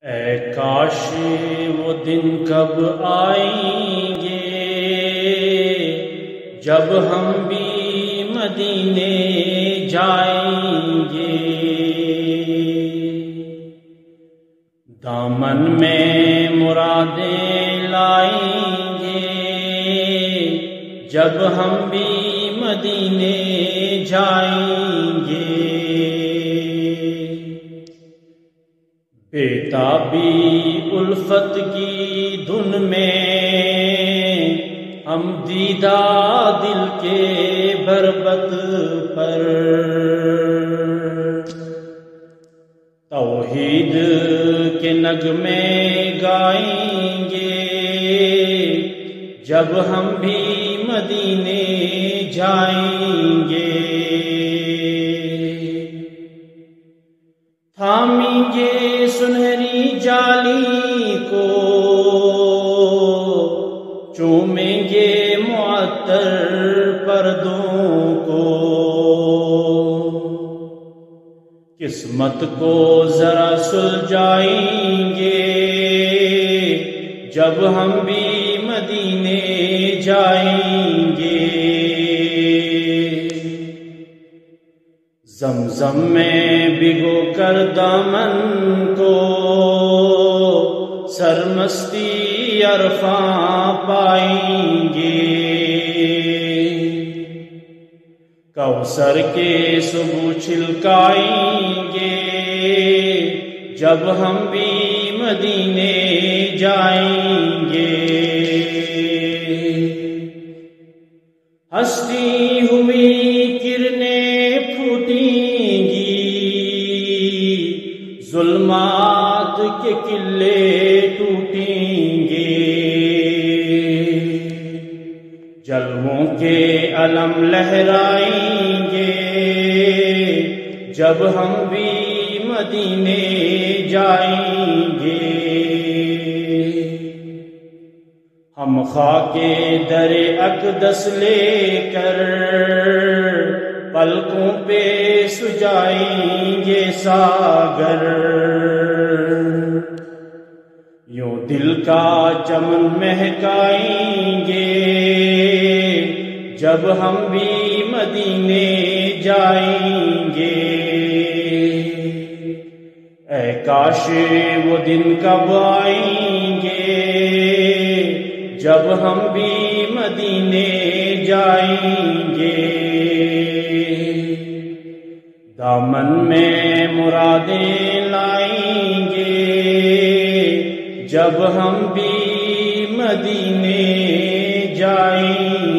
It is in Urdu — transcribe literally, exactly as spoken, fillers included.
اے کاش وہ دن کب آئیں گے جب ہم بھی مدینے جائیں گے، دامن میں مرادیں لائیں گے جب ہم بھی مدینے جائیں گے۔ بےتابی الفت کی دھن میں ہم دیدہ دل کے بربط پر توحید کے نغمے گائیں گے جب ہم بھی مدینے جائیں گے۔ تھامیں گے سنہری جالی کو، چومیں گے معطر پردوں کو، قسمت کو ذرا سلجھائیں گے جب ہم بھی مدینے جائیں گے۔ زمزم میں بھگو کر دامن کو سرمستی عرفاں پائیں گے، کوثر کے سبو چھلکائیں گے جب ہم بھی مدینے جائیں گے۔ ہستی ہوئی کرنیں پھوٹیں گی، ظلمات کے قلعے ٹوٹیں گے، جلووں کے علم لہرائیں گے جب ہم بھی مدینے جائیں گے۔ ہم خاک در اقدس لے کر پلکوں پہ سجائیں گے ساگر، یوں دل کا چمن مہکائیں گے جب ہم بھی مدینے جائیں گے۔ اے کاش وہ دن کب آئیں گے جب ہم بھی مدینے جائیں گے، دامن میں مرادیں لائیں گے جب ہم بھی مدینے جائیں